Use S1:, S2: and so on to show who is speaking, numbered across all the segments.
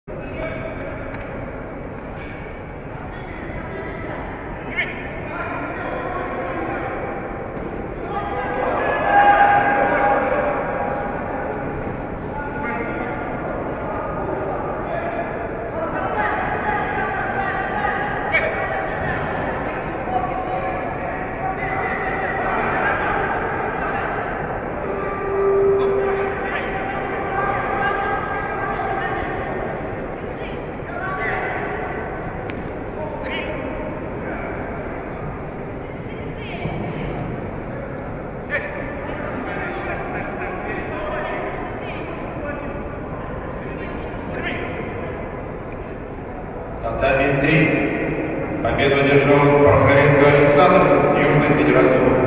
S1: Татами 3. Победу одержал Прохоренко Александр, Южный федеральный округ.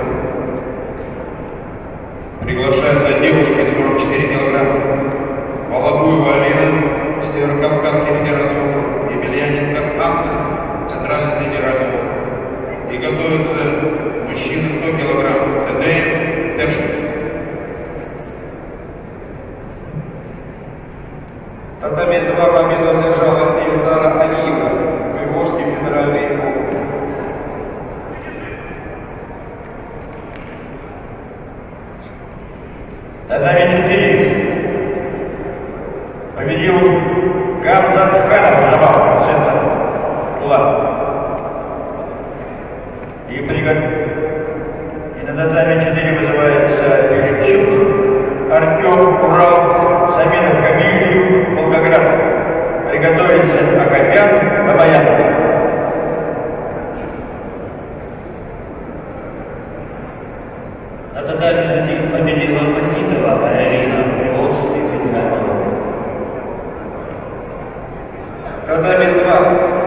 S1: Приглашаются девушки 44 килограмма. Волобуева Алина, Северокавказский федеральный округ. Емельяненко Анна, Центральный федеральный округ. И готовятся мужчины 100 килограмм. Тедеев Дершин.
S2: Татами 2 победу одержала Ильдара Алиева, Приволжский федеральный округ.
S3: Татами 4 победил Гамзат Ханов, Жабал, центр Зла. И на татами 4 вызывается Филипчук, Артем, Урал, Саминов, Камиль, Волгоград. Приготовиться Акопян, Бабаян.
S4: На татами 1 победила Маситова Арина, Приволжский федеральный округ.
S2: Татами 2